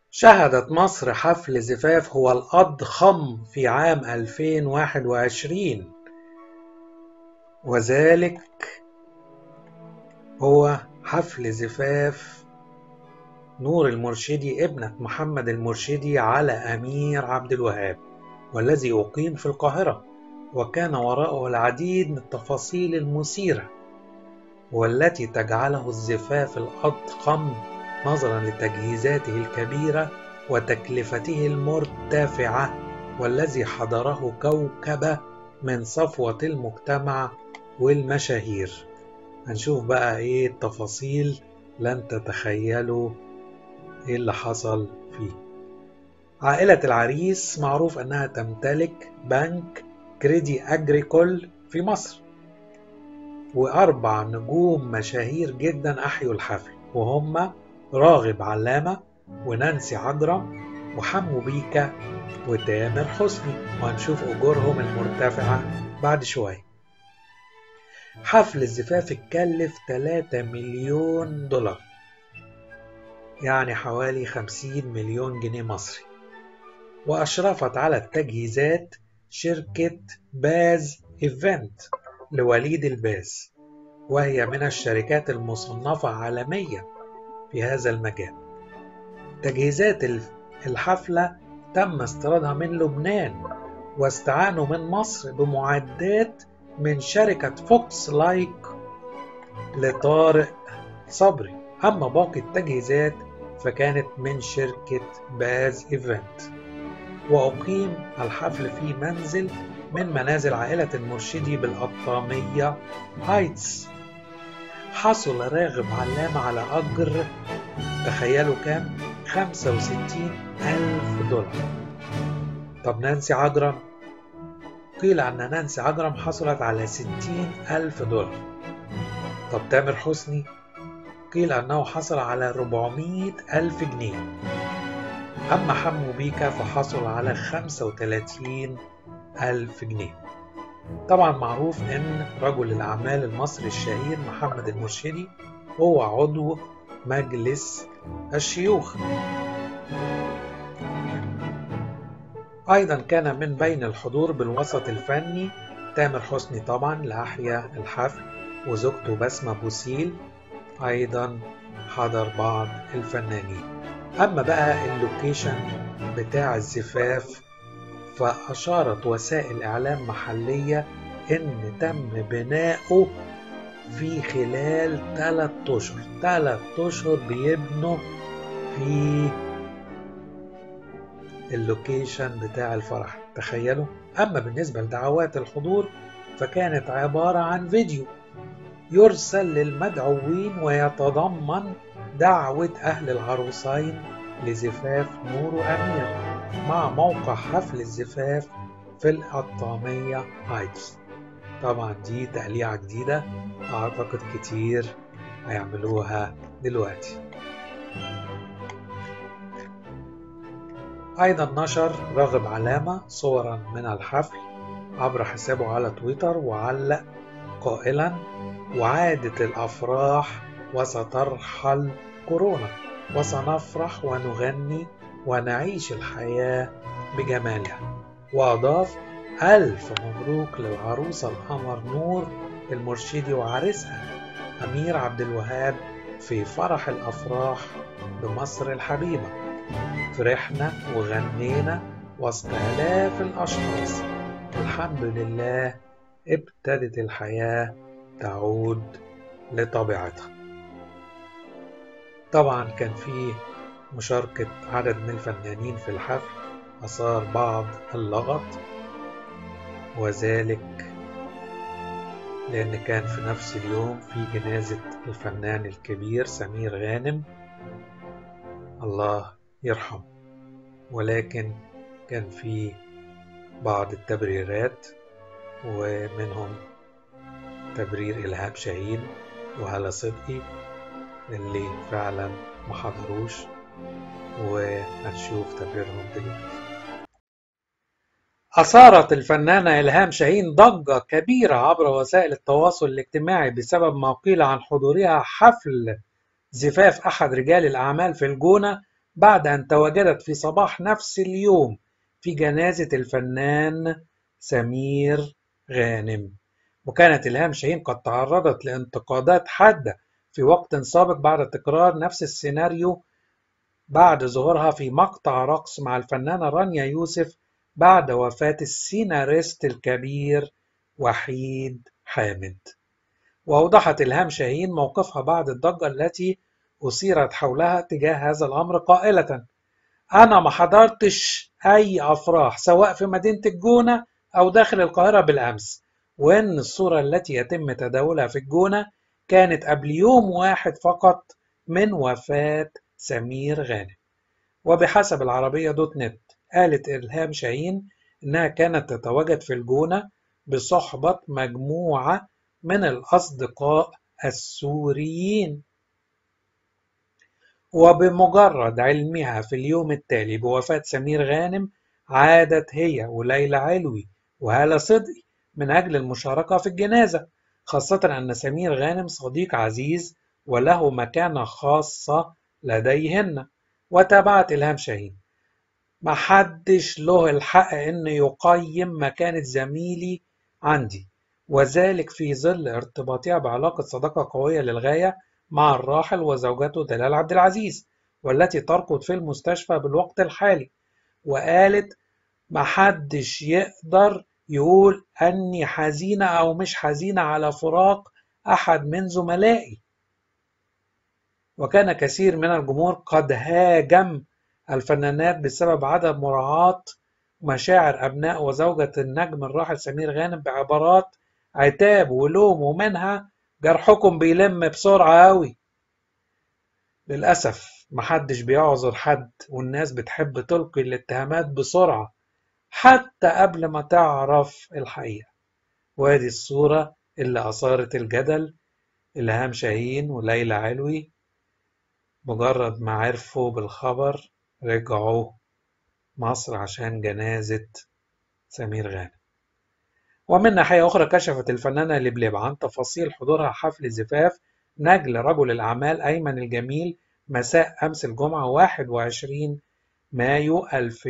شهدت مصر حفل زفاف هو الأضخم في عام 2021، وذلك هو حفل زفاف نور المرشدي ابنة محمد المرشدي على أمير عبد الوهاب، والذي أقيم في القاهرة، وكان وراءه العديد من التفاصيل المثيرة والتي تجعله الزفاف الأضخم نظرا لتجهيزاته الكبيرة وتكلفته المرتفعة، والذي حضره كوكبة من صفوة المجتمع والمشاهير. هنشوف بقى ايه التفاصيل، لن تتخيلوا ايه اللي حصل فيه. عائلة العريس معروف انها تمتلك بنك كريدي اجريكول في مصر، وأربع نجوم مشاهير جدا أحيوا الحفل، وهم راغب علامة ونانسي عجرم وحمو بيكا وتامر حسني، وهنشوف أجورهم المرتفعة بعد شوية. حفل الزفاف اتكلف 3 مليون دولار، يعني حوالي 50 مليون جنيه مصري، وأشرفت على التجهيزات شركة باز إيفنت لوليد الباز، وهي من الشركات المصنفة عالميا في هذا المجال. تجهيزات الحفلة تم استيرادها من لبنان، واستعانوا من مصر بمعدات من شركة فوكس لايك لطارق صبري، أما باقي التجهيزات فكانت من شركة باز إيفنت. وأقيم الحفل في منزل من منازل عائلة المرشدي بالقطامية هايتس. حصل راغب علامة على أجر، تخيلوا كام؟ 65,000 دولار. طب نانسي عجرم؟ قيل أن نانسي عجرم حصلت على 60,000 دولار. طب تامر حسني؟ قيل أنه حصل على 400,000 جنيه. أما حمو بيكا فحصل على 35,000 جنيه. طبعا معروف أن رجل الأعمال المصري الشهير محمد المرشدي هو عضو مجلس الشيوخ. أيضا كان من بين الحضور بالوسط الفني تامر حسني طبعا لأحيا الحفل، وزوجته بسمة بوسيل أيضا حضر بعض الفنانين. أما بقى اللوكيشن بتاع الزفاف، فأشارت وسائل إعلام محلية إن تم بناؤه في خلال 3 أشهر. 3 أشهر بيبنوا في اللوكيشن بتاع الفرح، تخيلوا. أما بالنسبة لدعوات الحضور فكانت عبارة عن فيديو يرسل للمدعوين ويتضمن دعوة أهل العروسين لزفاف نور وأمير، مع موقع حفل الزفاف في القطامية هايتس. طبعا دي تقليعة جديدة أعتقد كتير هيعملوها دلوقتي. أيضا نشر راغب علامة صورا من الحفل عبر حسابه على تويتر، وعلق قائلا: وعادت الأفراح وسترحل كورونا، وسنفرح ونغني ونعيش الحياة بجمالها. وأضاف: ألف مبروك للعروسة القمر نور المرشدي وعريسها أمير عبد الوهاب في فرح الأفراح بمصر الحبيبة. فرحنا وغنينا وسط آلاف الأشخاص، الحمد لله ابتدت الحياة تعود لطبيعتها. طبعا كان في مشاركة عدد من الفنانين في الحفل أثار بعض اللغط، وذلك لأن كان في نفس اليوم في جنازة الفنان الكبير سمير غانم، الله يرحمه، ولكن كان في بعض التبريرات، ومنهم تبرير إلهام شاهين وهالة صدقي اللي فعلا ما حضروش، وهنشوف تبريرهم دلوقتي. أثارت الفنانة إلهام شاهين ضجة كبيرة عبر وسائل التواصل الاجتماعي بسبب ما قيل عن حضورها حفل زفاف أحد رجال الأعمال في الجونة بعد أن تواجدت في صباح نفس اليوم في جنازة الفنان سمير غانم. وكانت إلهام شاهين قد تعرضت لانتقادات حادة في وقت سابق بعد تكرار نفس السيناريو بعد ظهورها في مقطع رقص مع الفنانة رانيا يوسف بعد وفاة السيناريست الكبير وحيد حامد. وأوضحت إلهام شاهين موقفها بعد الضجة التي أثيرت حولها تجاه هذا الأمر قائلة: أنا ما حضرتش أي أفراح سواء في مدينة الجونة أو داخل القاهرة بالأمس، وإن الصورة التي يتم تداولها في الجونة كانت قبل يوم واحد فقط من وفاة سمير غانم. وبحسب العربية دوت نت قالت إلهام شاهين إنها كانت تتواجد في الجونة بصحبة مجموعة من الأصدقاء السوريين. وبمجرد علمها في اليوم التالي بوفاة سمير غانم عادت هي وليلى علوي وهالة صدقي من أجل المشاركة في الجنازة، خاصة أن سمير غانم صديق عزيز وله مكانة خاصة لديهن. وتابعت إلهام شاهين: محدش له الحق إن يقيم مكانة زميلي عندي، وذلك في ظل ارتباطها بعلاقة صداقة قوية للغاية مع الراحل وزوجته دلال عبد العزيز، والتي ترقد في المستشفى بالوقت الحالي. وقالت: محدش يقدر يقول أني حزينة أو مش حزينة على فراق أحد من زملائي. وكان كثير من الجمهور قد هاجم الفنانات بسبب عدم مراعاة مشاعر أبناء وزوجة النجم الراحل سمير غانم بعبارات عتاب ولوم، ومنها جرحكم بيلم بسرعة أوي. للأسف محدش بيعذر حد، والناس بتحب تلقي الاتهامات بسرعة حتى قبل ما تعرف الحقيقة. وادي الصورة اللي أثارت الجدل: إلهام شاهين وليلى علوي مجرد ما عرفوا بالخبر رجعوا مصر عشان جنازة سمير غانم. ومن ناحية أخرى كشفت الفنانة لبلبة عن تفاصيل حضورها حفل زفاف نجل رجل الأعمال أيمن الجميل مساء أمس الجمعة 21 مايو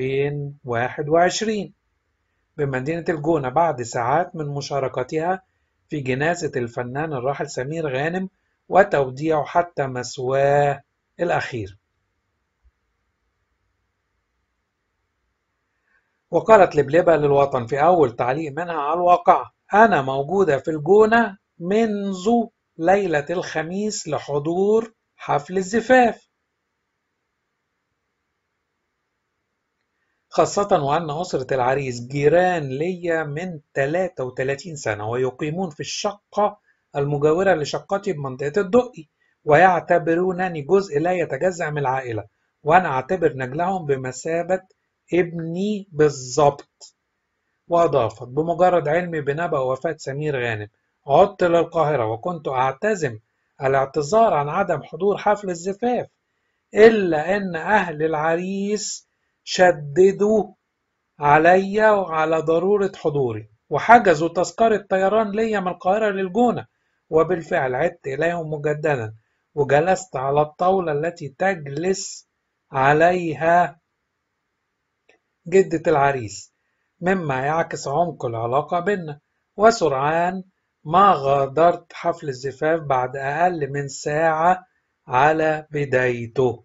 2021 بمدينة الجونة بعد ساعات من مشاركتها في جنازة الفنان الراحل سمير غانم وتوديعه حتى مثواه الأخير. وقالت لبلبة للوطن في أول تعليق منها على الواقع: أنا موجودة في الجونة منذ ليلة الخميس لحضور حفل الزفاف، خاصة وأن أسرة العريس جيران ليا من 33 سنة ويقيمون في الشقة المجاورة لشقتي بمنطقة الدقي، ويعتبرونني جزء لا يتجزأ من العائلة، وأنا أعتبر نجلهم بمثابة ابني بالظبط. وأضافت: بمجرد علمي بنبأ وفاة سمير غانم عدت للقاهرة، وكنت أعتزم الاعتذار عن عدم حضور حفل الزفاف، إلا أن أهل العريس شددوا علي وعلى ضرورة حضوري وحجزوا تذكرة طيران ليا من القاهرة للجونة. وبالفعل عدت إليهم مجددا وجلست على الطاولة التي تجلس عليها جدة العريس، مما يعكس عمق العلاقة بيننا. وسرعان ما غادرت حفل الزفاف بعد أقل من ساعة على بدايته.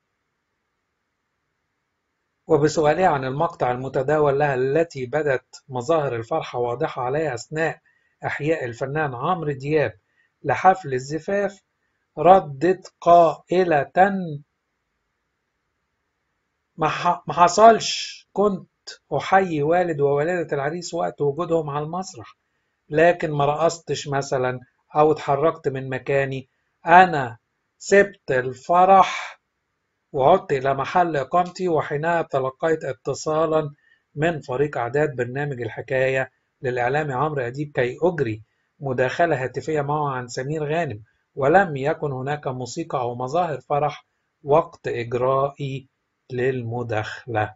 وبسؤالها عن المقطع المتداول لها التي بدت مظاهر الفرحة واضحة عليها أثناء إحياء الفنان عمرو دياب لحفل الزفاف، ردت قائلة: ما حصلش، كنت أحيي والد ووالدة العريس وقت وجودهم على المسرح، لكن ما رقصتش مثلا أو اتحركت من مكاني. أنا سبت الفرح وعدت إلى محل إقامتي، وحينها تلقيت اتصالا من فريق إعداد برنامج الحكاية للإعلامي عمرو أديب كي أجري مداخلة هاتفية معه عن سمير غانم، ولم يكن هناك موسيقى أو مظاهر فرح وقت إجرائي للمداخلة.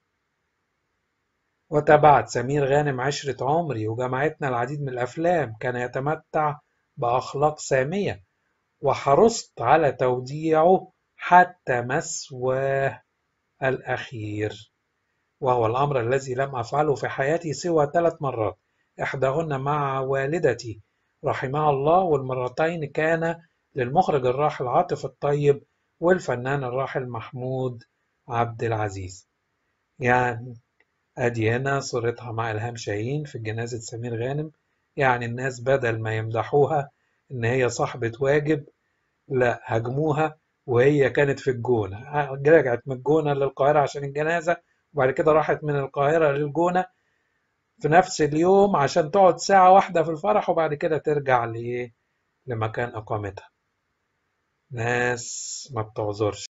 وتابعت: سمير غانم عشرة عمري وجمعتنا العديد من الأفلام، كان يتمتع بأخلاق سامية وحرصت على توديعه حتى مثواه الأخير، وهو الأمر الذي لم أفعله في حياتي سوى 3 مرات، إحداهن مع والدتي رحمها الله، والمرتين كان للمخرج الراحل عاطف الطيب والفنان الراحل محمود عبد العزيز. يعني أدي هنا صورتها مع إلهام شاهين في جنازة سمير غانم. يعني الناس بدل ما يمدحوها إن هي صاحبة واجب، لا، هاجموها وهي كانت في الجونة. رجعت من الجونة للقاهرة عشان الجنازة، وبعد كده راحت من القاهرة للجونة في نفس اليوم عشان تقعد ساعة واحدة في الفرح، وبعد كده ترجع لمكان إقامتها. ناس ما بتعذرش.